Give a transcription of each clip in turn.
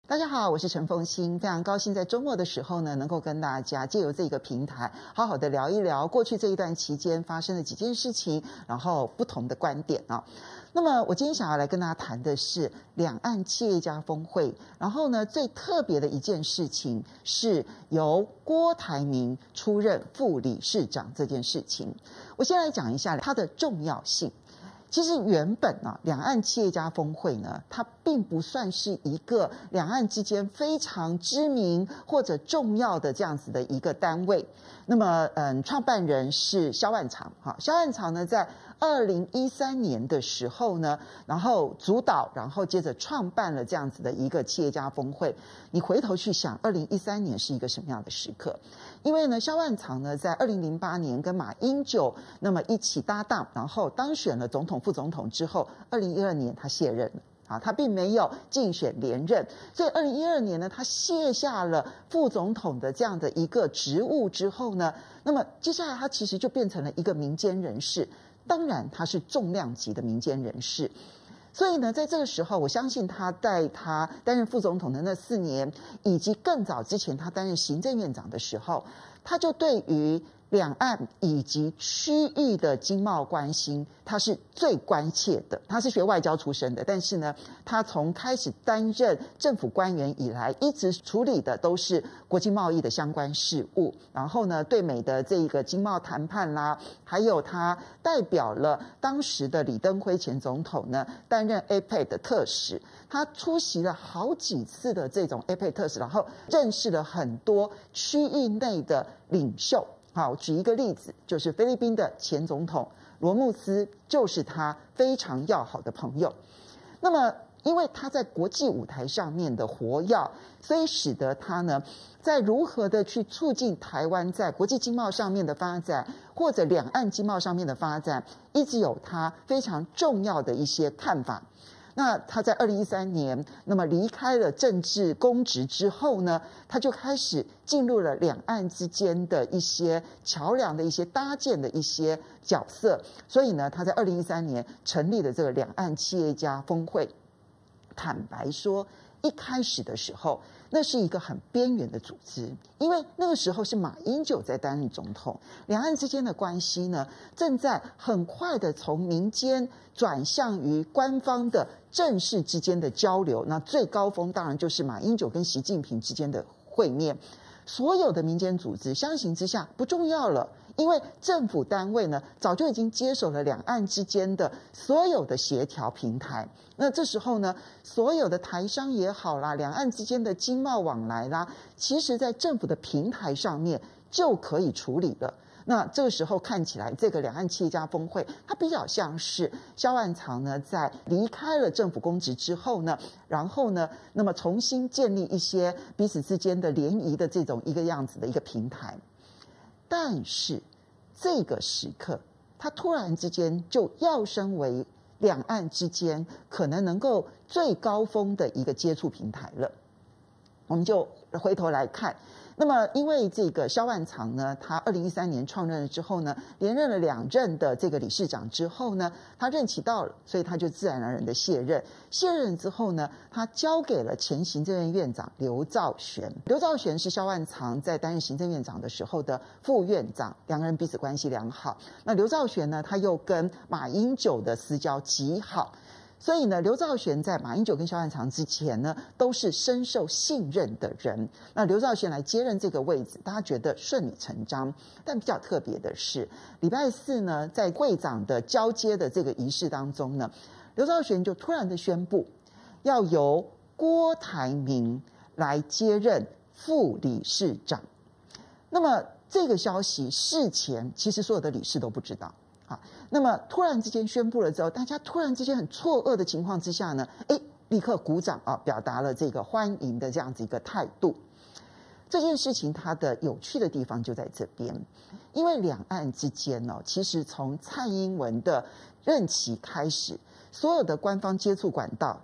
大家好，我是陈凤馨，非常高兴在周末的时候呢，能够跟大家借由这个平台，好好的聊一聊过去这一段期间发生的几件事情，然后不同的观点啊。那么我今天想要来跟大家谈的是两岸企业家峰会，然后呢，最特别的一件事情是由郭台铭出任副理事长这件事情。我先来讲一下它的重要性。其实原本啊，两岸企业家峰会呢，它并不算是一个两岸之间非常知名或者重要的这样子的一个单位。那么，创办人是萧万长，萧万长呢，在2013年的时候呢，然后主导，然后接着创办了这样子的一个企业家峰会。你回头去想，2013年是一个什么样的时刻？因为呢，萧万长呢，在2008年跟马英九那么一起搭档，然后当选了总统、副总统之后，2012年他卸任了。他并没有竞选连任，所以2012年呢，他卸下了副总统的这样的一个职务之后呢，那么接下来他其实就变成了一个民间人士，当然他是重量级的民间人士。所以呢，在这个时候，我相信他在他担任副总统的那4年，以及更早之前他担任行政院长的时候，他就对于两岸以及区域的经贸关系，他是最关切的。他是学外交出身的，但是呢，他从开始担任政府官员以来，一直处理的都是国际贸易的相关事务。然后呢，对美的这个经贸谈判啦，还有他代表了当时的李登辉前总统呢，担任 APEC 的特使。他出席了好几次的这种 APEC 特使，然后认识了很多区域内的领袖。好，举一个例子，就是菲律宾的前总统罗慕斯，就是他非常要好的朋友。那么，因为他在国际舞台上面的活跃，所以使得他呢，在如何的去促进台湾在国际经贸上面的发展，或者两岸经贸上面的发展，一直有他非常重要的一些看法。那他在2013年，那么离开了政治公职之后呢，他就开始进入了两岸之间的一些桥梁的一些搭建的一些角色。所以呢，他在2013年成立了这个两岸企业家峰会。坦白说，一开始的时候，那是一个很边缘的组织，因为那个时候是马英九在担任总统，两岸之间的关系呢，正在很快的从民间转向于官方的正式之间的交流。那最高峰当然就是马英九跟习近平之间的会面。所有的民间组织相形之下不重要了，因为政府单位呢早就已经接手了两岸之间的所有的协调平台。那这时候呢，所有的台商也好啦，两岸之间的经贸往来啦，其实在政府的平台上面就可以处理了。那这个时候看起来，这个两岸企业家峰会，它比较像是萧万长呢在离开了政府公职之后呢，然后呢，那么重新建立一些彼此之间的联谊的这种一个样子的一个平台。但是这个时刻，它突然之间就要升为两岸之间可能能够最高峰的一个接触平台了。我们就回头来看。那么，因为这个萧万长呢，他2013年创任了之后呢，连任了2任的这个理事长之后呢，他任期到了，所以他就自然而然的卸任。卸任之后呢，他交给了前行政院院长刘兆玄。刘兆玄是萧万长在担任行政院长的时候的副院长，两个人彼此关系良好。那刘兆玄呢，他又跟马英九的私交极好。所以呢，刘兆玄在马英九跟萧万长之前呢，都是深受信任的人。那刘兆玄来接任这个位置，大家觉得顺理成章。但比较特别的是，礼拜4呢，在会长的交接的这个仪式当中呢，刘兆玄就突然的宣布，要由郭台铭来接任副理事长。那么这个消息事前其实所有的理事都不知道。那么突然之间宣布了之后，大家突然之间很错愕的情况之下呢，立刻鼓掌表达了这个欢迎的这样子一个态度。这件事情它的有趣的地方就在这边，因为两岸之间呢，其实从蔡英文的任期开始，所有的官方接触管道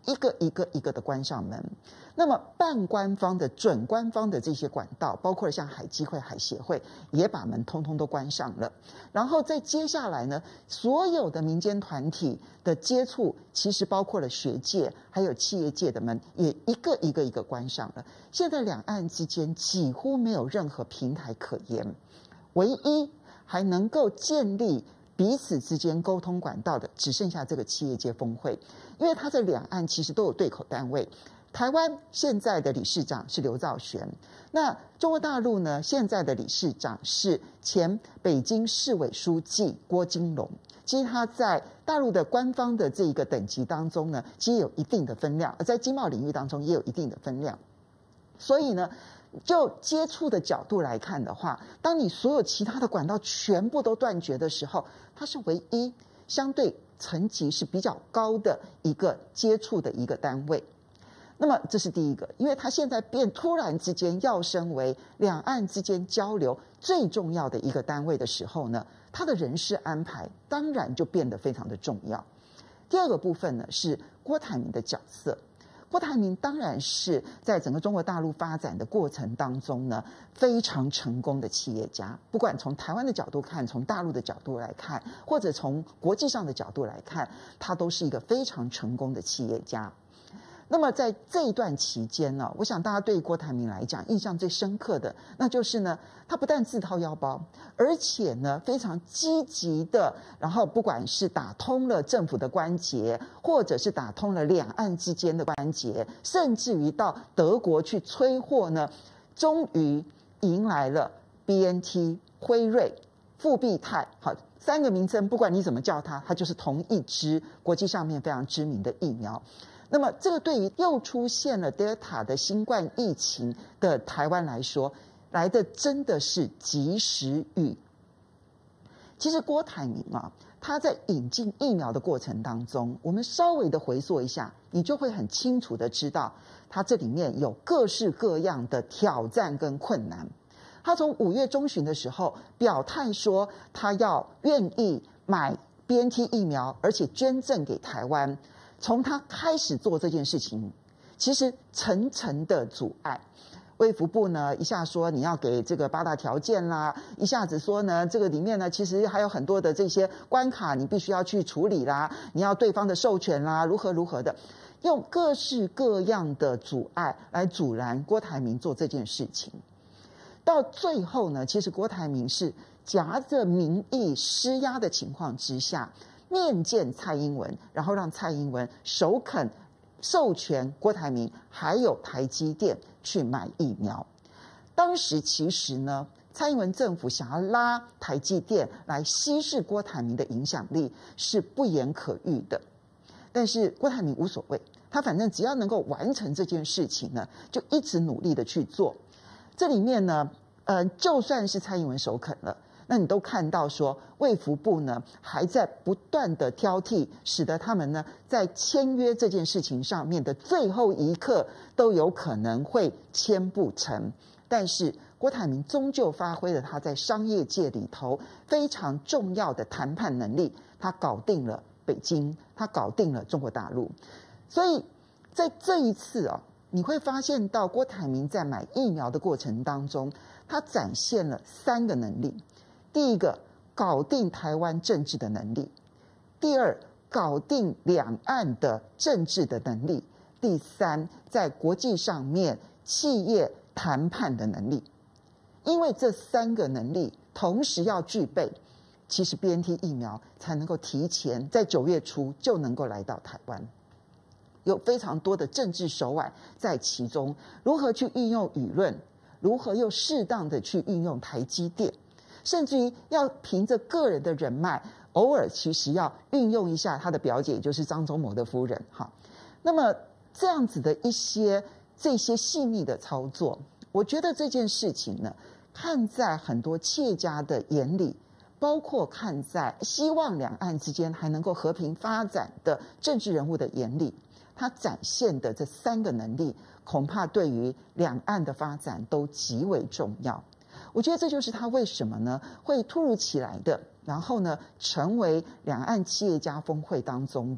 一个一个的关上门。那么半官方的、准官方的这些管道，包括像海基会、海协会，也把门通通都关上了。然后再接下来呢，所有的民间团体的接触，其实包括了学界还有企业界的门，也一个关上了。现在两岸之间几乎没有任何平台可言，唯一还能够建立彼此之间沟通管道的，只剩下这个企业界峰会，因为它在两岸其实都有对口单位。台湾现在的理事长是刘兆玄，那中国大陆呢，现在的理事长是前北京市委书记郭金龙。其实他在大陆的官方的这一个等级当中呢，其实有一定的分量，而在经贸领域当中也有一定的分量。所以呢，就接触的角度来看的话，当你所有其他的管道全部都断绝的时候，它是唯一相对层级是比较高的一个接触的一个单位。那么这是第一个，因为它现在突然之间要升为两岸之间交流最重要的一个单位的时候呢，它的人事安排当然就变得非常的重要。第二个部分呢，是郭台铭的角色。郭台铭当然是在整个中国大陆发展的过程当中呢，非常成功的企业家。不管从台湾的角度看，从大陆的角度来看，或者从国际上的角度来看，他都是一个非常成功的企业家。那么在这一段期间呢，我想大家对郭台铭来讲印象最深刻的，那就是呢，他不但自掏腰包，而且呢非常积极的，然后不管是打通了政府的关节，或者是打通了两岸之间的关节，甚至于到德国去催货呢，终于迎来了 BNT、辉瑞、复必泰，好三个名称，不管你怎么叫它，它就是同一支国际上面非常知名的疫苗。那么这个对于又出现了 Delta 的新冠疫情的台湾来说，来的真的是及时雨。其实郭台铭啊，他在引进疫苗的过程当中，我们稍微的回溯一下，你就会很清楚的知道，他这里面有各式各样的挑战跟困难。他从5月中旬的时候表态说，他愿意买 BNT 疫苗，而且捐赠给台湾。从他开始做这件事情，其实层层的阻碍。卫福部呢，一下说你要给这个8大条件啦，一下子说呢，这个里面呢，其实还有很多的这些关卡，你必须要去处理啦，你要对方的授权啦，如何的，用各式各样的阻碍来阻拦郭台铭做这件事情。到最后呢，其实郭台铭是夹着民意施压的情况之下，面见蔡英文，然后让蔡英文首肯授权郭台铭还有台积电去买疫苗。当时其实呢，蔡英文政府想要拉台积电来稀释郭台铭的影响力是不言可喻的，但是郭台铭无所谓，他反正只要能够完成这件事情呢，就一直努力的去做。这里面呢，就算是蔡英文首肯了，那你都看到说，卫福部呢还在不断的挑剔，使得他们呢在签约这件事情上面的最后一刻都有可能会签不成。但是郭台铭终究发挥了他在商业界里头非常重要的谈判能力，他搞定了北京，他搞定了中国大陆。所以在这一次啊，你会发现到郭台铭在买疫苗的过程当中，他展现了3个能力。第一个，搞定台湾政治的能力；第二，搞定两岸的政治的能力；第三，在国际上面企业谈判的能力。因为这3个能力同时要具备，其实 BNT 疫苗才能够提前在9月初就能够来到台湾。有非常多的政治手腕在其中，如何去运用舆论，如何又适当的去运用台积电，甚至于要凭着个人的人脉，偶尔其实要运用一下他的表姐，也就是张忠谋的夫人。哈，那么这样子的这些细腻的操作，我觉得这件事情呢，看在很多企业家的眼里，包括看在希望两岸之间还能够和平发展的政治人物的眼里，他展现的这3个能力，恐怕对于两岸的发展都极为重要。我觉得这就是他为什么呢会突如其来的，然后呢成为两岸企业家峰会当中的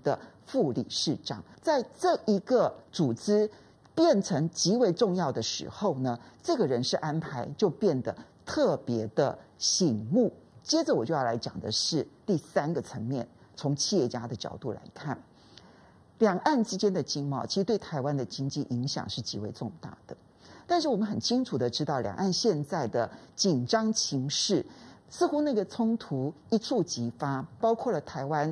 副理事长。在这一个组织变成极为重要的时候呢，这个人事安排就变得特别的醒目。接着我就要来讲的是第三个层面，从企业家的角度来看，两岸之间的经贸其实对台湾的经济影响是极为重大的。但是我们很清楚的知道，两岸现在的紧张情势，似乎那个冲突一触即发，包括了台湾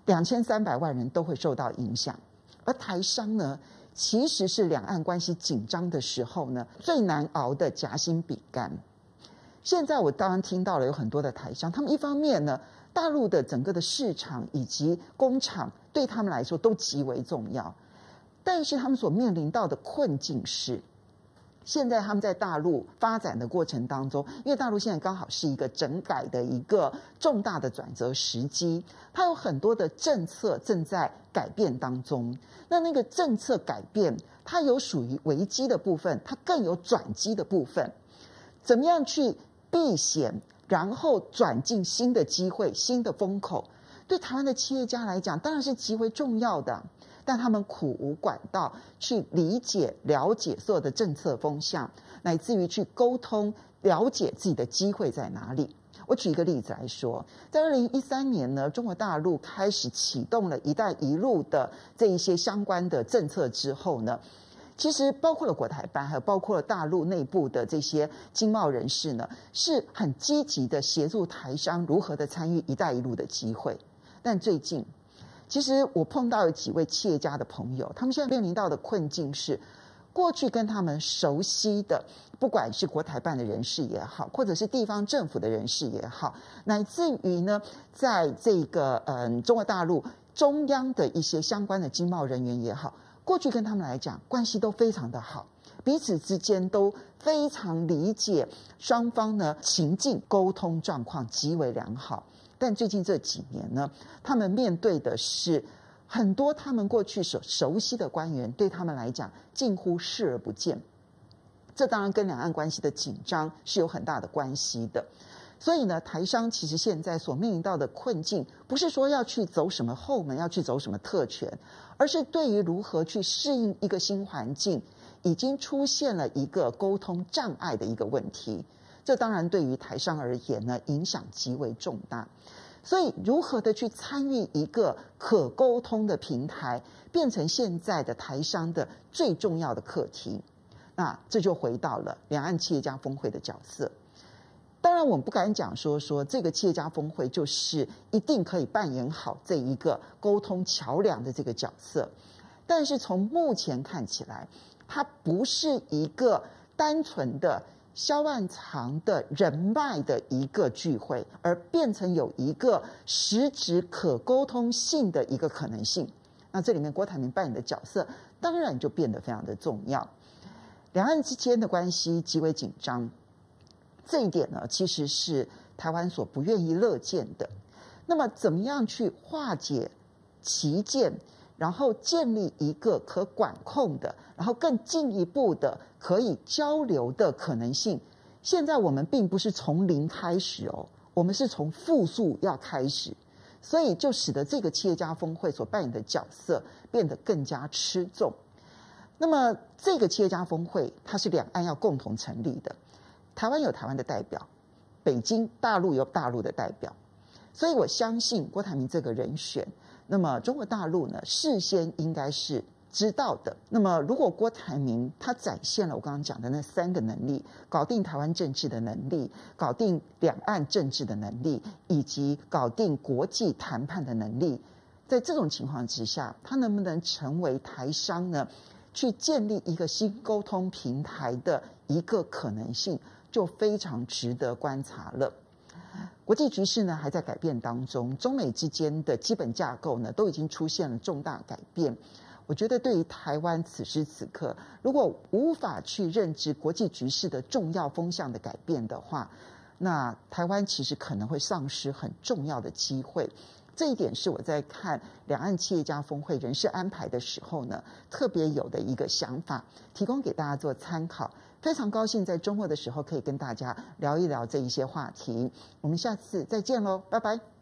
2300万人都会受到影响。而台商呢，其实是两岸关系紧张的时候呢，最难熬的夹心饼干。现在我当然听到了有很多的台商，他们一方面呢，大陆的整个的市场以及工厂对他们来说都极为重要，但是他们所面临到的困境是，现在他们在大陆发展的过程当中，因为大陆现在刚好是一个整改的一个重大的转折时机，它有很多的政策正在改变当中。那个政策改变，它有属于危机的部分，它更有转机的部分。怎么样去避险，然后转进新的机会、新的风口，对台湾的企业家来讲，当然是极为重要的。但他们苦无管道去理解、了解所有的政策风向，乃至于去沟通、了解自己的机会在哪里。我举一个例子来说，在2013年呢，中国大陆开始启动了一带一路的这一些相关的政策之后呢，其实包括了国台办，还有包括了大陆内部的这些经贸人士呢，是很积极的协助台商如何的参与一带一路的机会。但最近其实我碰到有几位企业家的朋友，他们现在面临到的困境是，过去跟他们熟悉的，不管是国台办的人士也好，或者是地方政府的人士也好，乃至于呢，在这个中国大陆中央的一些相关的经贸人员也好，过去跟他们来讲关系都非常的好，彼此之间都非常理解双方呢情境，沟通状况极为良好。但最近这几年呢，他们面对的是很多他们过去所熟悉的官员，对他们来讲近乎视而不见。这当然跟两岸关系的紧张是有很大的关系的。所以呢，台商其实现在所面临到的困境，不是说要去走什么后门，要去走什么特权，而是对于如何去适应一个新环境，已经出现了一个沟通障碍的一个问题。这当然对于台商而言呢，影响极为重大。所以如何的去参与一个可沟通的平台，变成现在的台商的最重要的课题。那这就回到了两岸企业家峰会的角色。当然我们不敢讲说这个企业家峰会就是一定可以扮演好这一个沟通桥梁的这个角色，但是从目前看起来，它不是一个单纯的萧万长的人脉的一个聚会，而变成有一个实质可沟通性的一个可能性。那这里面郭台铭扮演的角色当然就变得非常的重要。两岸之间的关系极为紧张，这一点呢，其实是台湾所不愿意乐见的。那么怎么样去化解歧见，然后建立一个可管控的，然后更进一步的可以交流的可能性。现在我们并不是从零开始哦，我们是从负数要开始，所以就使得这个企业家峰会所扮演的角色变得更加吃重。那么这个企业家峰会，它是两岸要共同成立的，台湾有台湾的代表，北京大陆有大陆的代表，所以我相信郭台铭这个人选，那么中国大陆呢，事先应该是知道的。那么如果郭台铭他展现了我刚刚讲的那三个能力，搞定台湾政治的能力，搞定两岸政治的能力，以及搞定国际谈判的能力，在这种情况之下，他能不能成为台商呢去建立一个新沟通平台的一个可能性，就非常值得观察了。国际局势呢还在改变当中，中美之间的基本架构呢都已经出现了重大改变。我觉得对于台湾此时此刻，如果无法去认知国际局势的重要风向的改变的话，那台湾其实可能会丧失很重要的机会。这一点是我在看两岸企业家峰会人事安排的时候呢，特别有的一个想法，提供给大家做参考。非常高兴在周末的时候可以跟大家聊一聊这一些话题。我们下次再见喽，拜拜。